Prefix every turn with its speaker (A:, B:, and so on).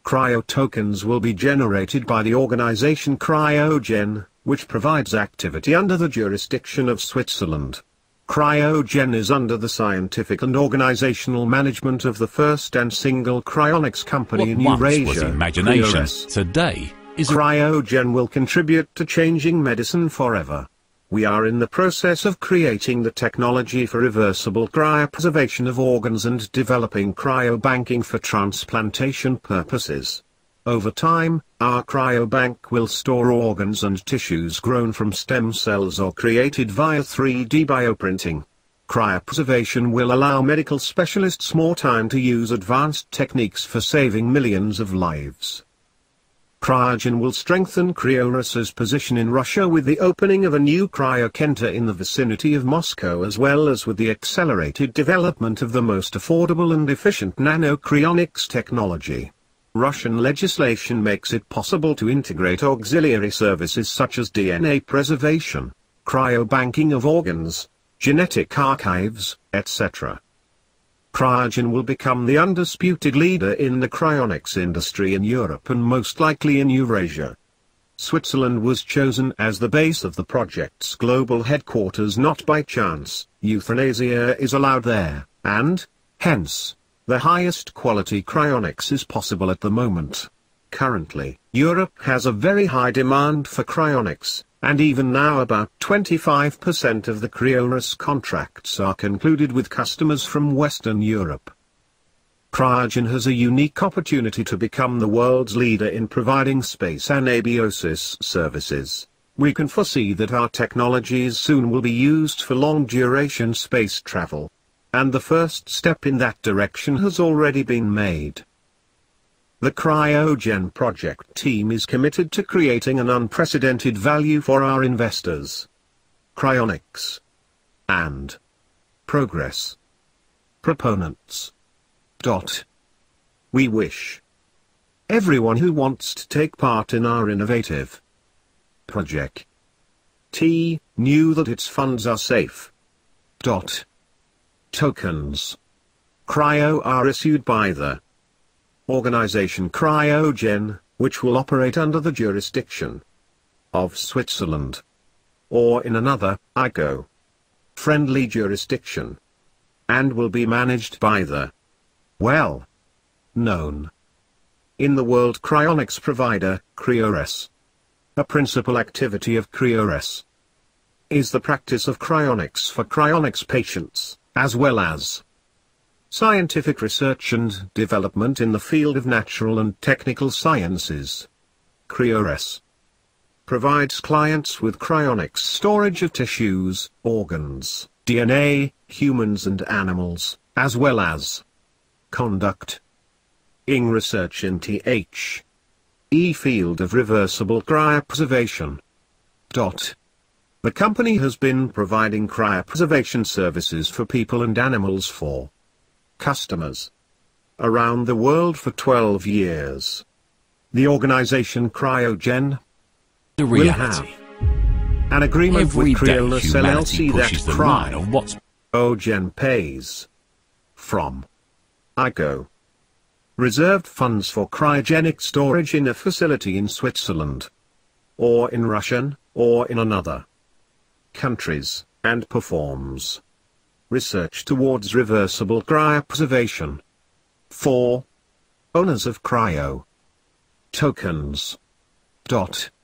A: Cryo tokens will be generated by the organization Cryogen, which provides activity under the jurisdiction of Switzerland. Cryogen is under the scientific and organizational management of the first and single cryonics company in
B: What
A: Eurasia.
B: once was imagination,
A: Cryores.
B: today is
A: Cryogen will contribute to changing medicine forever. We are in the process of creating the technology for reversible cryopreservation of organs and developing cryobanking for transplantation purposes. Over time, our cryobank will store organs and tissues grown from stem cells or created via 3D bioprinting. Cryopreservation will allow medical specialists more time to use advanced techniques for saving millions of lives. Cryogen will strengthen Cryores's position in Russia with the opening of a new cryocenter in the vicinity of Moscow, as well as with the accelerated development of the most affordable and efficient nanocryonics technology. Russian legislation makes it possible to integrate auxiliary services such as DNA preservation, cryobanking of organs, genetic archives, etc. Cryogen will become the undisputed leader in the cryonics industry in Europe and most likely in Eurasia. Switzerland was chosen as the base of the project's global headquarters not by chance. Euthanasia is allowed there, and, hence, the highest quality cryonics is possible at the moment. Currently, Europe has a very high demand for cryonics, and even now about 25% of the Cryores contracts are concluded with customers from Western Europe. Cryogen has a unique opportunity to become the world's leader in providing space anabiosis services. We can foresee that our technologies soon will be used for long-duration space travel. And the first step in that direction has already been made. The Cryogen project team is committed to creating an unprecedented value for our investors. Cryonics and progress. Proponents. We wish everyone who wants to take part in our innovative project knew that its funds are safe. Tokens. Cryo are issued by the organization Cryogen, which will operate under the jurisdiction of Switzerland, or in another, ICO-friendly jurisdiction, and will be managed by the well-known in the world cryonics provider, Cryores. A principal activity of Cryores is the practice of cryonics for cryonics patients, as well as scientific research and development in the field of natural and technical sciences. Cryores provides clients with cryonics storage of tissues, organs, DNA, humans and animals, as well as conducting research in the field of reversible cryopreservation. The company has been providing cryopreservation services for people and animals for customers around the world for 12 years. The organization Cryogen
B: the
A: will have
B: reality.
A: an agreement
B: Every
A: with
B: day
A: Cryores
B: humanity
A: LLC that
B: pushes the line of what's
A: Cryogen pays from ICO reserved funds for cryogenic storage in a facility in Switzerland, or in Russia, or in another countries, and performs research towards reversible cryopreservation for owners of cryo tokens.